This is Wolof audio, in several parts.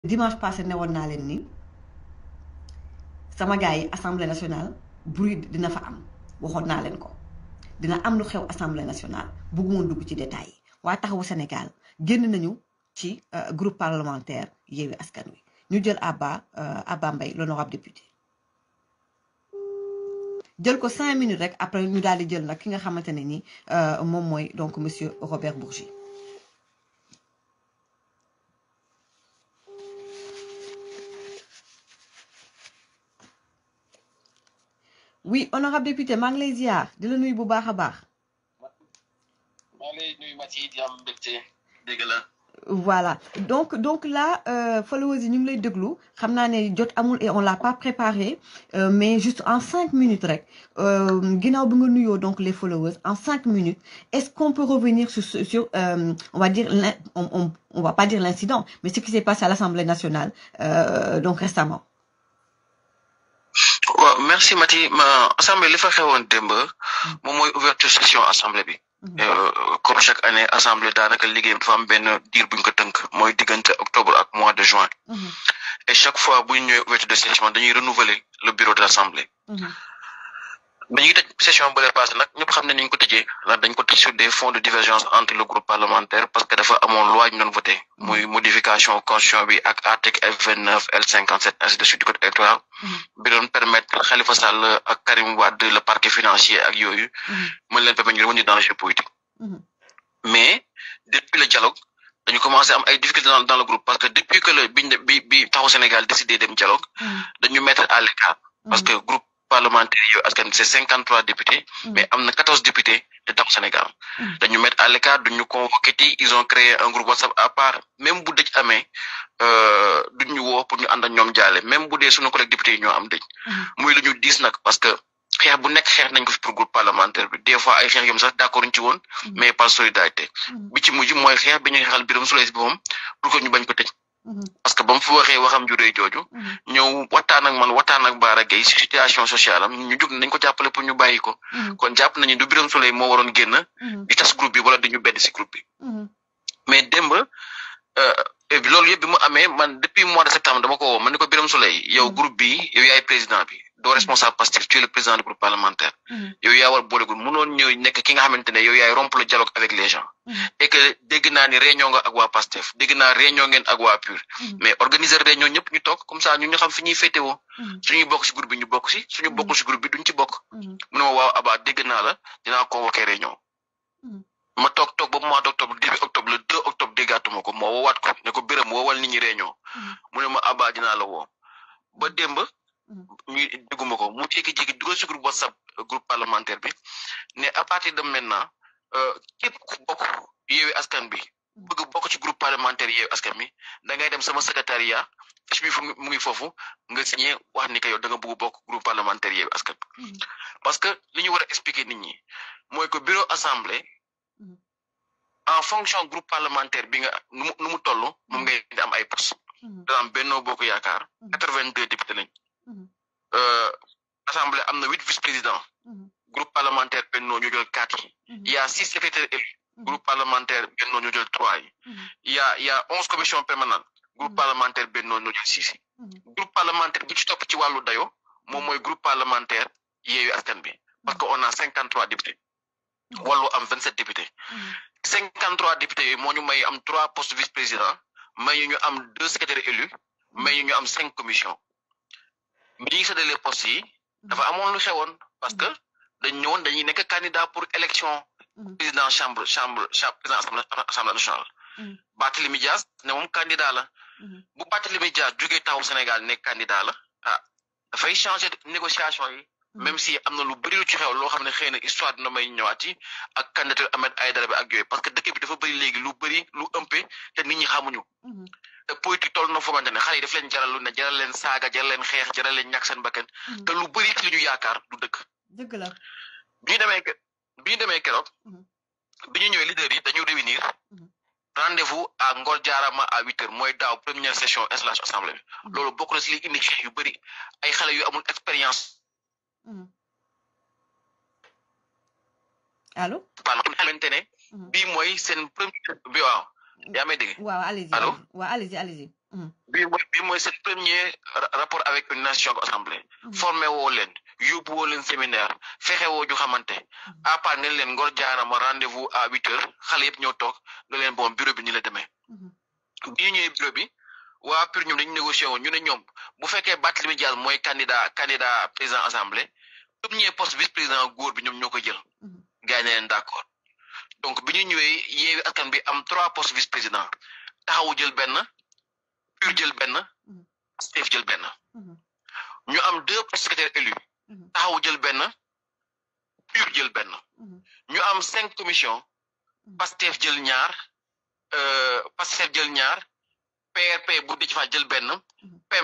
dimanche passé ne woon naa leen ni sama gars yi assemblée nationale bruit dina fa am waxoon naa leen ko dina am lu xew assemblée nationale bëgguma dugg ci détails yi waa taxawu Sénégal génn nañu ci groupe parlementaire Yewwi Askan Wi ñu jël Abba Mbaye l'honorable député jël ko 5 minutes rek après ñu daal di jël nag ki nga xamante ne ni moom mooy donc monsieur Robert Bourgi. Oui, honorable député maa ngi lay ziar di la nuyu bu baax a baax. maa lay nuyu Maty di am mbégte dégg la. Voilà donc là followers yi ñu ngi lay déglu xam naa ne jot amul et on l'a pas préparé mais juste en 5 minutes rek ginnaaw bi nga nuyoo donc les followers en 5 minutes est-ce qu'on peut revenir sur on va dire on va pas dire l'incident mais ce qui s'est passé à l'Assemblée nationale donc récemment. waaw merci Maty assemblée li fa xewoon démb moom mooy ouverture session assemblée bi. Comme chaque année assemblée daanaka liggéey dafa am benn diir bu ñu ko tënk mooy diggante octobre ak mois de juin. Et chaque fois bu ñu ñëwee ouverture de session dañuy renouveler le bureau de l'assemblée. dañuy tëj session bu lay passé nag ñëpp xam ne ni ñu ko tëjee ndax dañ ko tëj sur des fonds de divergence entre le groupe parlementaire parce que dafa amoon loi ñu doon voté muy modification constitution bi ak article F29 L57 ainsi de suite du code électoral bi doon permettre Khalifa Sall ak Karim Wade le parquet financier ak yooyu mën leen permettre ñu revenir dans le jeu politique. Mais depuis le dialogue dañu commencé am ay difficultés dans le groupe parce que depuis que le bi Taxawu Sénégal décidé dem dialogue dañu mettre à l'écart parce que groupe parlementaire Yewwi Askan Wi c'est 53 députés mais am na 14 députés de Taxawu Sénégal dañu mettre à l'écart duñu convoqué ti ils ont créé un groupe WhatsApp à part même bu dëj amee duñu woo pour ñu ànd ak ñoom jaale même bu dee suñu collègue députés yi ñoo am dëj muy lu ñu diis nag parce que xeex bu nekk xeex nañ ko fi pour groupe parlementaire bi des fois ay xeex yom sax d'accord ñu ci woon mais par solidarité bi ci mujj mooy xeex bi ñu xeexal Birame Souleye si boppam pour que ñu bañ ko tëj parce que ba mu fi waxee waxam ju rëy jooju ñëw waxtaan ak man waxtaan ak Bara Gaye si situation sociale am ñu jóg nañ ko jàppale pour ñu bàyyi ko kon jàpp nañu du Birame Souleye moo waroon génn di tas groupe bi wala dañu bedd si groupe bi mais démb loolu yëpp bi mu amee man depuis mois de septembre dama ko woo man ni ko Birame Souleye yow groupe bi yow yaay président bi doo responsable Pastef tu es le président du groupe parlementaire yow yaa war boole groupe mënoon ñëw nekk ki nga xamante ne yow yaay rompre le dialogue avec les gens et que dégg naa ni réunion nga ak waa Pastef dégg naa réunion ngeen ak waa PUR mais organiser réunion ñëpp ñu toog comme ça ñu xam fi ñuy féetewoo suñuy bokk si groupe bi ñu bokk si suñu bokkul si groupe bi duñ ci bokk mu ne ma waaw Abba dégg naa la dinaa convoquer réunion ma toog ba mois d'octobre début octobre le 2 octobre déggaatuma ko moo woowaat ko ne ko Birame woowal nit ñi réunion mu ne ma Abba dinaa la woo ba démb ñu dégguma ko mu jékki-jékki dugal si groupe WhatsApp groupe parlementaire bi ne à partir de maintenant képp ku bokk Yewwi Askan bi bëgg bokk ci groupe parlementaire Yewwi Askan bi da ngay dem sama secrétariat fiche bi mu ngi foofu nga signé wax ni que yow da nga bëgg bokk groupe parlementaire Yewwi Askan parce que li ñu war a expliquer nit ñi mooy que bureau assemblée en fonction groupe parlementaire bi nga nu mu toll moom ngay di am ay postes da am Benno Bokk Yaakaar 82 députés lañ assemblée am na 8 vice-présidents groupe parlementaire Benno ñu jël 4 yi il y a 6 secrétaires élus groupe parlementaire Benno ñu jël 3 yi il y a 11 commissions permanentes groupe parlementaire Benno ñu jël 6 yi groupe parlementaire bi ci topp ci wàllu dayo moom mooy groupe parlementaire Yewwi Askan bi parce que on a 53 députés Wallu am 27 députés 53 députés yooyu moo ñu may am 3 postes vice-présidents may ñu am 2 secrétaires élus may ñu am 5 commissions bi ñuy séddale postes yi dafa amoon lu xewoon parce que dañ ñëwoon dañuy nekk candidat pour élection président chambre président assemblée nationale Barthélémy Dias ne moom candidat la bu Barthélémy Dias jógee Taxawu Sénégal nekk candidat la dafay changer négociation yi même si am na lu bëri lu ci xew loo xam ne xëy na histoire dina may ñëwaat yi ak candidature Ahmed Aïdara bi ak yooyu parce que dëkk bi dafa bëri léegi lu bëri lu ëmpe te nit ñi xamuñu te politique toll na foogante ne xale yi daf leen jaral lu ne jaral leen saaga jaral leen xeex jaral leen ñàkk seen bakkan te lu bëri ci li ñu yaakaar du dëkk. dëgg la bi ñu demee keroog bi ñu ñëwee leader yi dañu réunir rendez-vous à Ngor Jaarama à 8h mooy daaw première session assemblée bi loolu bokk na si li indi xeex yu bëri ay xale yu amul expérience. allo. xamante ne bii mooy seen premier bi waaw yaa may dégg. waaw allez-y allo waaw allez-y bii mooy seen premier rapport avec une nation assemblée. formé woo leen yóbbu woo leen séminaire fexe woo ñu xamante à part ne leen ngor jaarama rendez-vous à 8h xale yëpp ñoo toog ne leen bon bureau bi ni la demee. bi ñu ñëwee bureau bi waa PUR ñoom dañu négocié woon ñu ne ñoom bu fekkee Barthélémy Dias mooy candidat président assemblée premier poste vice président góor bi ñoom ñoo ko jël. gars yi ne leen d'accord donc bi ñu ñëwee Yewwi Askan bi am 3 postes vice président taxawu jël benn PUR jël benn Pastef jël benn ñu am 2 postes secrétaires élus taxawu jël benn PUR jël benn ñu am 5 commissions Pastef jël ñaar PRP bu Déthié Fall jël benn PEM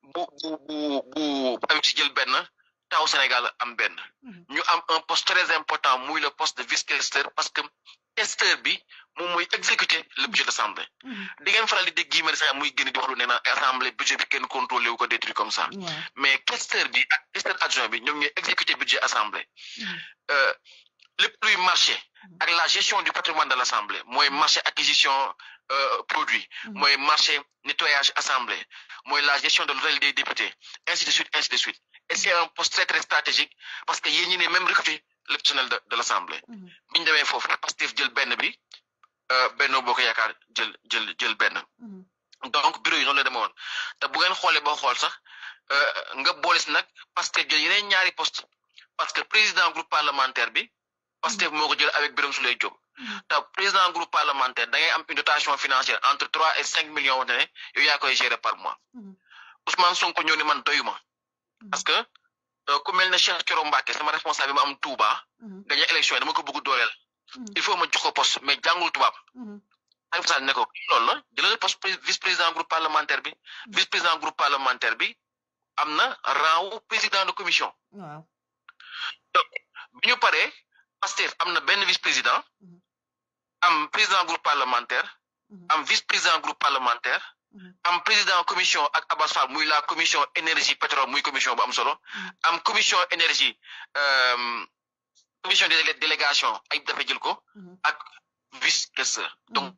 bu Habib Sy jël benn Taxawu Sénégal am benn ñu am un poste très important muy le poste de vice-questeur parce que questeur bi moom mooy exécuter le budget de l'Assemblée di ngeen faral di dégg Guy Marius Sagna muy génn di wax lu ne naan assemblée budget bi kenn contrôlé wu ko des trucs comme ça mais questeur bi ak questeur adjoint bi ñoom ñooy exécuter budget assemblée lépp luy marché ak la gestion du patrimoine de l'Assemblée mooy marché acquisition produit mooy marché nettoyage assemblée mooy la gestion de l'hôtel des députés ainsi de suite et c'est un poste très très stratégique parce que yéen ñi ne même recruter le personnel de l'Assemblée bi ñu demee foofu Pastef jël benn bi Benno Bokk Yaakaar jël benn donc bureau yi noonu la demee woon te bu ngeen xoolee boo xool sax nga boole si nag Pastef jël yeneen ñaari poste parce que président groupe parlementaire bi Pastef moo ko jël avec Birame Souleye Diop te président groupe parlementaire da ngay am une dotation financière entre 3 et 5 millions wante ne yow yaa koy gérer par mois Ousmane Sonko ñëw ni man doyuma parce que ku mel ne Cheikh Thioro Mbacké sama responsable bi ma am Touba gagné élection yi dama ko bëgg dooleel il faut ma jox ko poste mais jàngul tubaab Khalifa Sall ne ko loolu la jëlal poste vice président groupe parlementaire bi vice président groupe parlementaire bi am na rang wu président de commission donc bi ñu paree Pastef am na benn vice président am président groupe parlementaire am vice président groupe parlementaire am président commission ak Abbas Fall muy la commission énergie pétrole muy commission bu am solo am commission énergie commission de délégation ay dafa jël ko ak vice questeur donc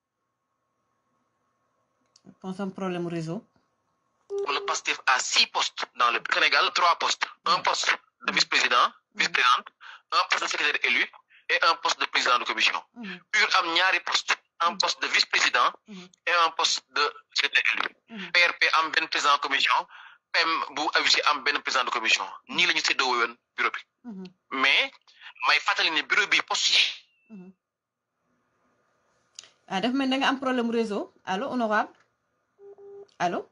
un problème réseau le Pastef a 6 postes dans le Sénégal 3 postes un poste de vice-président vice-présidente un poste de secrétaire élu et un poste de président de commission PUR am ñaari poste un poste de vice-président et un poste de secrétaire élu PRP am benn président de commission PEM bu Habib Sy am benn président de commission nii la ñu séddoo woon bureau bi mais may fàttali ne bureau bi poste yi dafa mel da nga am problème réseau allo honorable allo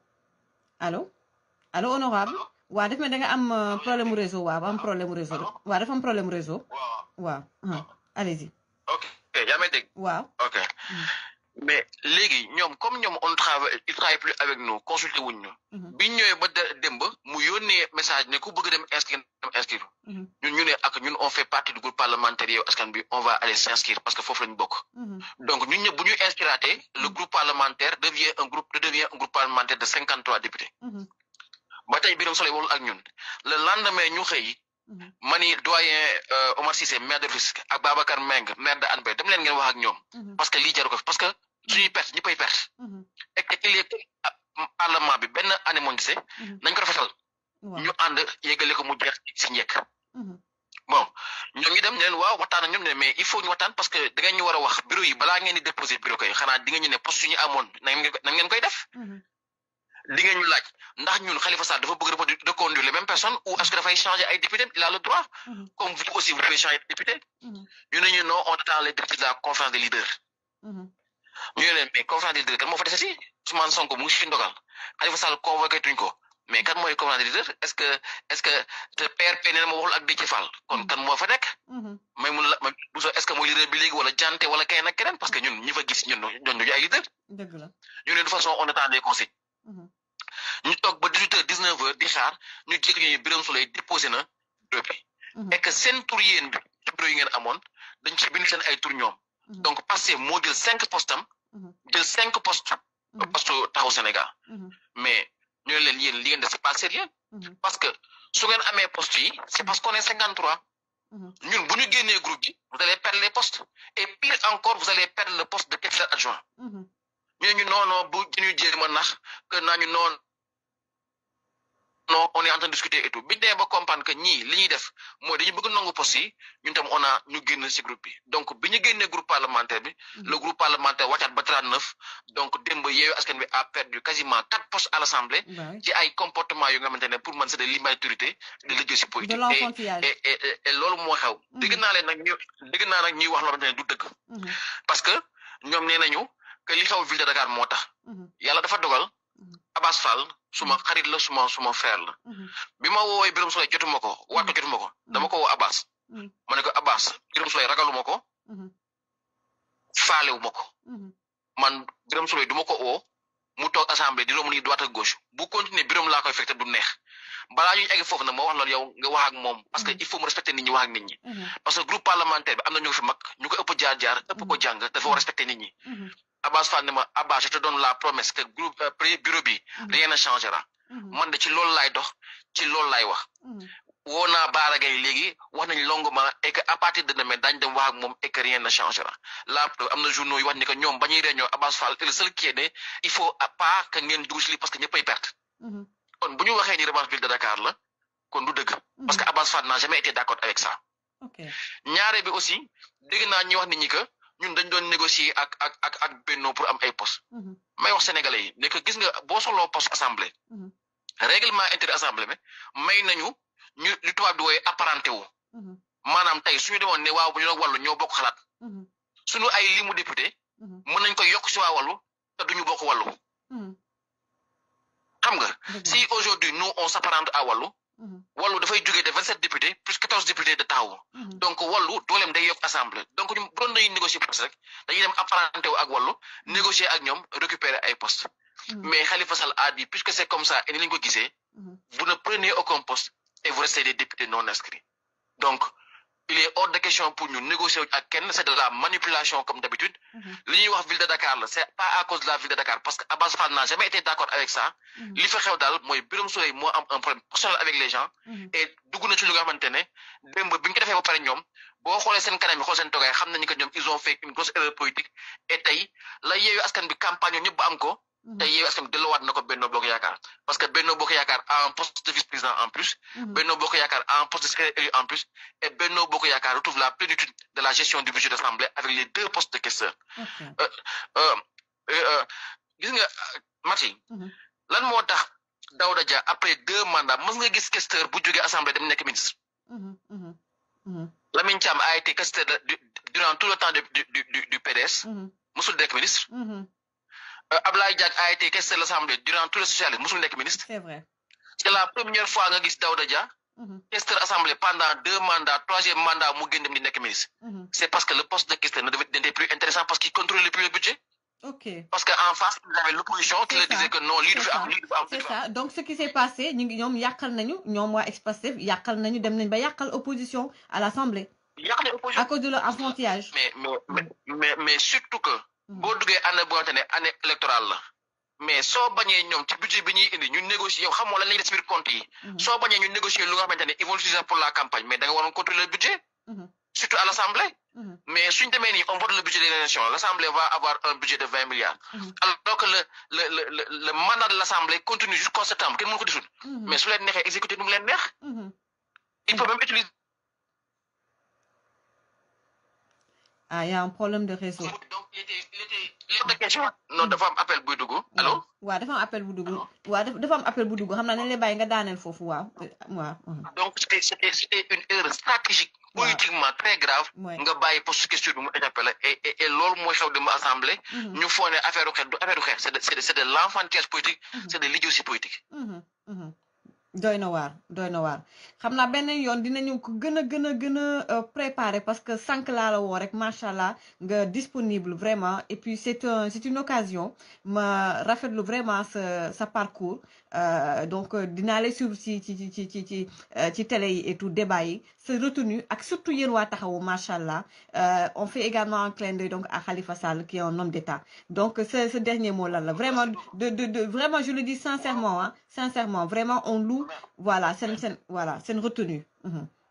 honorable waaw dafa mel da nga am problème réseau waaw am problème réseau waaw dafa am problème réseau waaw allez-y ok yaa may dégg waaw ok mais léegi ñoom comme ñoom on travaille il travaille plus avec nous consulté wuñ ñu biñ ñëwee ba démb mu yónnee message ne ku bëgg dem inscrire ñu ne ak ñun on fait partie du groupe parlementaire Yewwi Askan Wi on va aller s'inscrire parce que foofu lañu bokk donc ñun ñëpp bu ñu inscriraatee le groupe parlementaire devient un groupe parlementaire de 53 députés ba tey Birame Souleye waxul ak ñun le lendemain ñu xëy mani doyen Omar Cissé maire de Rufisque ak Babacar Meng maire de Hann Bel dem leen ngeen wax ak ñoom parce que lii jaru ko parce que suñuy perte ñëppay perte et que il est parlement bi benn année moo gisee nañ ko rafetal ñu ànd yéggale ko mu jeex si njëkk bon ñoom ñu dem ne leen waaw waxtaan ak ñoom ne mais il faut ñu waxtaan parce que da ngeen ñu war a wax bureau yi balaa ngeen di déposer bureau koy xanaa di nga ñu ne poste suñu amoon na ngeen koy def di ngeen ñu laaj ndax ñun Khalifa Sall dafa bëgg reconduire les mêmes personnes ou est-ce que dafay changer ay député il a le droit comme vous aussi vous pouvez changer de député ñu ne ñu non on attend les députés de la conférence des leaders ñu ne leen mais conférence des leaders kan moo fa dese si Ousmane Sonko mu ngi fi ndogal Khalifa Sall convoqué tuñ ko mais kan mooy conférence des leaders est-ce que te PRP nee na ma waxul ak Déthié Fall kon kan moo fa nekk may mun la est-ce que mooy leader bi léegi wala jante wala keneen ak keneen parce que ñun ñi fa gis ñun ñooñu ay leader dëgg la ñu ne de façon on attend les consignes ñu toog ba 18h 19h di xaar ñu jékki ñu Birame Souleye déposé na bureau bi et que seen tur yéen bi ci bureau yi ngeen amoon dañ ci bind seen ay tur ñoom donc Pastef moo jël 5 postes am jël 5 postes poste Taxawu Sénégal mais ñu ne leen yéen li ngeen def c'est pas sérieux parce que su ngeen amee postes yi c'est parce qu'on est 53 ñun bu ñu génnee groupe bi vous allez perdre les postes et pire encore vous allez perdre le poste de questeur adjoint ñu non non bu ñu jéem a nax que nañu non non on est en train de discuter et tout biñ demee ba comprendre que ñii li ñuy def mooy dañu bëgg nangu poste yi ñun tam on a ñu génn ci groupe bi donc bi ñu génnee groupe parlementaire bi le groupe parlementaire wàccaat ba 39 donc démb Yewwi Askan Wi a perdu quasiment 4 postes à l'Assemblée ci ay comportement yu nga xamante ne pour man c'est de l'immaturité de leadership politique et loolu moo xew dégg naa leen nag ñuy wax loo xamante ne du dëgg parce que ñoom nee nañu que li xew ville de Dakar moo tax yàlla dafa dogal Abass Fall suma xarit la suma frère la bi ma woowee Birame Souleye jotuma ko waat ko jotuma ko dama ko woo Abass ma ne ko Abass Birame Souleye ragaluma ko faalewu ma ko man Birame Souleye du ma ko woo mu toog assemblée di romb ni droite ak gauche bu continuer Birame laa koy fekk te du neex balaa ñuy egg foofu nag ma wax loolu yow nga wax ak moom parce que il faut mu respecter nit ñi wax ak nit ñi parce que groupe parlementaire bi am na ñu fi mag ñu ko ëpp jaar ëpp ko jàng dafa war respecter nit ñi Abass Fall ne ma Abass je te donne la promesse que groupe bureau bi rien ne changera man de ci loolu laay dox ci loolu laay wax woo naa Bara Gaye léegi wax nañ longuement et que à partir de demain daañu dem wax ak moom et que rien ne changera là am na journaux yi wax ni que ñoom ba ñuy réunion Abass Fall est le seul qui est ne il faut pas que ngeen dugg ci lii parce que ñëppay perte kon bu ñu waxee ni revanche ville de Dakar la kon du dëgg parce que Abass Fall n'a jamais été d'accord avec ça ñaare bi aussi dégg naa ñuy wax nit ñi que ñun dañ doon négocier ak Benno pour am ay poste may wax sénégalais yi ne que gis nga boo soxloo poste assemblée règlement intérieur assemblée bi may nañu ñu li tubaab di wooye apparenté wu maanaam tey suñu demoon ne waaw bu ñu wàllu ñoo bokk xalaat suñu ay limu député mën nañ ko yokk si waa wàllu te duñu bokk wàllu xam nga si aujourd'hui nous on s'apparente à wàllu wàllu dafay jógee de 27 députés plus 14 députés de taxawu donc wàllu dooleem day yokk assemblée donc ñu bu doon dañuy négocier poste rek dañuy dem apparenté wu ak wàllu négocier ak ñoom récupérer ay poste mais Khalifa Sall a dit puisque c'est comme ça et ni lañu ko gisee vous ne prenez aucun poste et vous restez des députés non inscrits donc il est hors de question pour ñu négocier ak kenn c'est de la manipulation comme d'habitude li ñuy wax ville de Dakar la c'est pas à cause de la ville de Dakar parce que Abass Fall n'a jamais été d'accord avec ça li fa xew daal mooy Birame Souleye moo am un problème personnel avec les gens et dugg na ci lu nga xamante ne démb bi ñu ko defee ba pare ñoom boo xoolee seen kanam yi xool seen togaay xam nañu que ñoom ils ont fait une grosse erreur politique et tey la Yewwi Askan bi campagne ñoom ñëpp ba am ko tey Yewwi Askan bi delluwaat na ko Benno Bokk Yaakaar parce que Benno Bokk Yaakaar a un poste de vice-président en plus Benno Bokk Yaakaar a un poste de secrétaire élu en plus et Benno Bokk Yaakaar retrouve la plénitude de la gestion du budget d'assemblée avec les 2 postes de questeur gis nga Mati lan moo tax Daouda Dia après 2 mandats mës nga gis questeur bu jógee assemblée dem nekk ministre Lamine Thiam a été questeur durant tout le temps du PDS mësul nekk ministre Ablaye Diack a été questeur de l'Assemblée durant tout le socialisme musul nekk ministre. C'est vrai. C'est la première fois nga gis Daouda Dia questeur assemblée pendant 2 mandats 3e mandat mu génn dem di nekk ministre. C'est parce que le poste de questeur n'était plus intéressant parce qu'il contrôlait plus le budget. Ok. Parce qu'en face vous avez l'opposition qui leur disait que non lii du fi am lii du fi am. C'est ça donc ce qui s'est passé ñu ngi ñoom yàqal nañu ñoom waa Ex-Pastef yàqal nañu dem nañ ba yàqal opposition à l'Assemblée. Yàqal opposition à cause de leur enfantillage. mais surtout que. boo duggee année boo xamante ne année électorale la mais soo bañee ñoom ci budget bi ñuy indi ñu négocier yow xamoo lan la ñuy def ci biir compte yi soo bañee ñu négocier lu nga xamante ne ils vont l'utiliser pour la campagne mais da nga waroon contrôler le budget surtout à l'Assemblée mais suñ demee nii on vote le budget des élections l'Assemblée va avoir un budget de 20 milliards alors que le mandat de l'Assemblée continue jusqu'en septembre kenn mënu ko dissoudre mais su leen neexee exécuter nu mu leen neex il faut même utiliser ah y a un problème de réseau. donc il était de question. non dafa am appel buy dugg. allo. waaw dafa am appel bu dugg. waaw dafa am appel bu dugg xam naa ne lay bàyyi nga daaneel foofu waaw. donc c'était une erreur stratégique. politiquement très grave. nga bàyyi poste question bi mu échappé la et loolu mooy xew dem assemblée. ñu foog ne affaire u xeex du affaire u xeex c'est de l'enfantillage politique. c'est de l'idiotie politique. doy na waar xam naa benn yoon dinañu ko gën a préparer parce que sànq laa la woo rek macha allah nga disponible vraiment et puis c'est une occasion ma rafetlu vraiment sa parcours donc dinaa lay suivre ci télé yi et tout débat yi sa retenu ak surtout yéen waa taxawu macha allah on fait également un clin d'œil donc à Khalifa Sall qui est un homme d'État donc ce dernier mot là vraiment de vraiment je le dis sincèrement vraiment on loue voilà c'est une retenue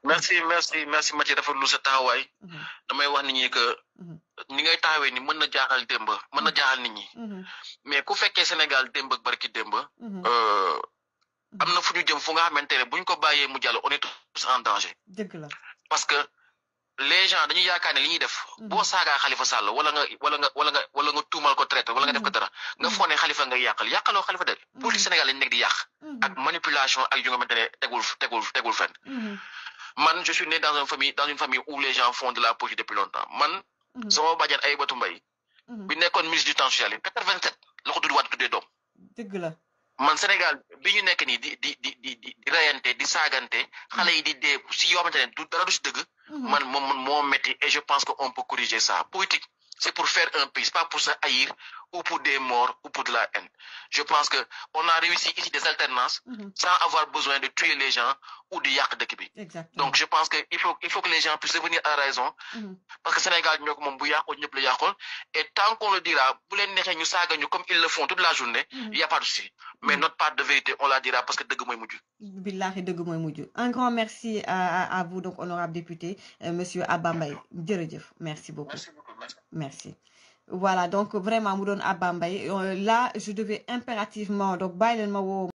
merci Mathieu rafetlu sa taxawaay. damay wax nit ñi que ni ngay taxawee ni mën na jaaxal démb mën na jaaxal nit ñi. mais ku fekkee Sénégal démb ak barki démb. am na fu ñu jëm fu nga xamante ne buñ ko bàyyee mu jàll on est tous en danger. dëgg la parce que les gens dañuy yaakaar ne li ñuy def. boo saagaa Khalifa Sall wala nga tuumal ko traité wala nga def ko dara. nga foog ne Khalifa ngay yàqaloo Khalifa de. politique Sénégal lañ nekk di yàq. ak manipulation ak yu nga xamante ne tegul fenn. man je suis né dans une famille où les gens font de la politique depuis longtemps man. sama bàjjan ay batu mbay. bi nekkoon ministre du temps social 87 la ko Doudou Wade tuddee doom. dëgg la. man Sénégal bi ñu nekk nii di rayante di saagante xale yi di dee si yoo xamante ne dara du si dëgg. man moo métti et je pense que on peut corriger ça politique c'est pour faire un pays pas pour se haïr ou pour des morts ou pour de la haine je pense que on a réussi ici des alternances sans avoir besoin de tuer les gens ou de yàq dëkk bi. Donc je pense que il faut que les gens puissent revenir à la raison. Parce que Sénégal ñoo ko moom bu yàqoo ñëpp la yàqool et tant qu'on le dira bu leen neexee ñu saaga ñu comme ils le font toute la journée. Il y a pas de souci mais notre part de vérité on la dira parce que dëgg mooy mujj. Billahi dëgg mooy mujj. Un grand merci à vous donc honorable député monsieur Abba Mbaye jërëjëf merci beaucoup. Merci. Voilà donc vraiment mu doon Abba Mbaye là je devais impérativement donc bàyyi leen ma woo